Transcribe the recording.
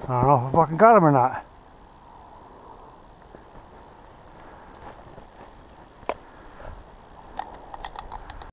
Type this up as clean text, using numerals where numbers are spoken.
I don't know if I fucking got him or not.